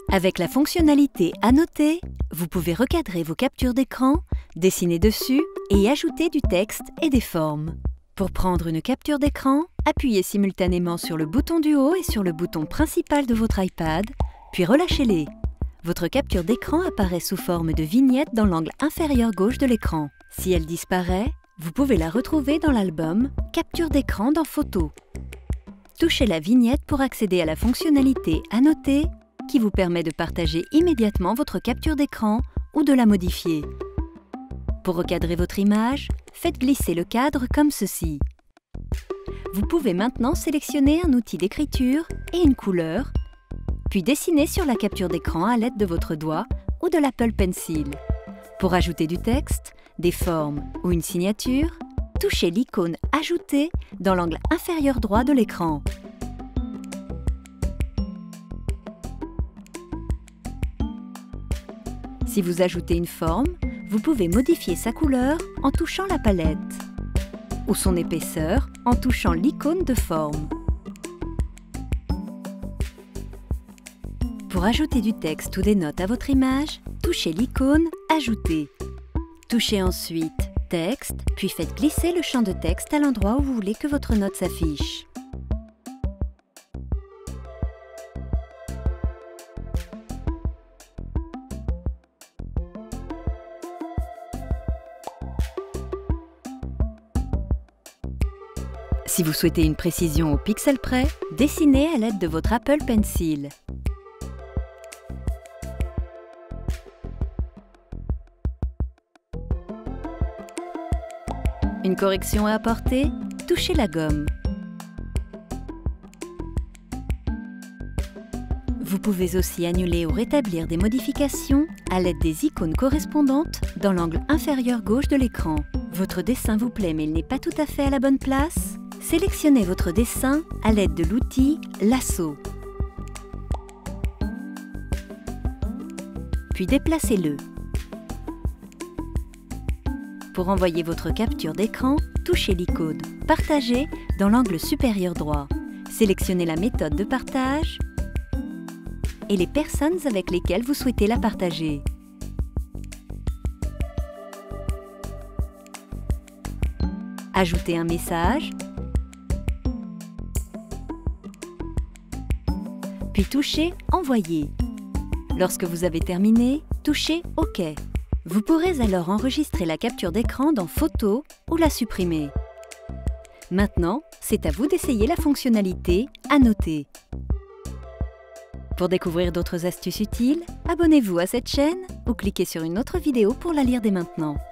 Avec la fonctionnalité Annoter, vous pouvez recadrer vos captures d'écran, dessiner dessus et y ajouter du texte et des formes. Pour prendre une capture d'écran, appuyez simultanément sur le bouton du haut et sur le bouton principal de votre iPad, puis relâchez-les. Votre capture d'écran apparaît sous forme de vignette dans l'angle inférieur gauche de l'écran. Si elle disparaît, vous pouvez la retrouver dans l'album « Capture d'écran dans Photos ». Touchez la vignette pour accéder à la fonctionnalité Annoter qui vous permet de partager immédiatement votre capture d'écran ou de la modifier. Pour recadrer votre image, faites glisser le cadre comme ceci. Vous pouvez maintenant sélectionner un outil d'écriture et une couleur, puis dessiner sur la capture d'écran à l'aide de votre doigt ou de l'Apple Pencil. Pour ajouter du texte, des formes ou une signature, touchez l'icône « Ajouter » dans l'angle inférieur droit de l'écran. Si vous ajoutez une forme, vous pouvez modifier sa couleur en touchant la palette ou son épaisseur en touchant l'icône de forme. Pour ajouter du texte ou des notes à votre image, touchez l'icône « Ajouter ». Touchez ensuite « Texte », puis faites glisser le champ de texte à l'endroit où vous voulez que votre note s'affiche. Si vous souhaitez une précision au pixel près, dessinez à l'aide de votre Apple Pencil. Une correction à apporter, touchez la gomme. Vous pouvez aussi annuler ou rétablir des modifications à l'aide des icônes correspondantes dans l'angle inférieur gauche de l'écran. Votre dessin vous plaît mais il n'est pas tout à fait à la bonne place? Sélectionnez votre dessin à l'aide de l'outil Lasso. Puis déplacez-le. Pour envoyer votre capture d'écran, touchez l'icône « Partager » dans l'angle supérieur droit. Sélectionnez la méthode de partage et les personnes avec lesquelles vous souhaitez la partager. Ajoutez un message, puis touchez « Envoyer ». Lorsque vous avez terminé, touchez « OK ». Vous pourrez alors enregistrer la capture d'écran dans Photos ou la supprimer. Maintenant, c'est à vous d'essayer la fonctionnalité Annoter. Pour découvrir d'autres astuces utiles, abonnez-vous à cette chaîne ou cliquez sur une autre vidéo pour la lire dès maintenant.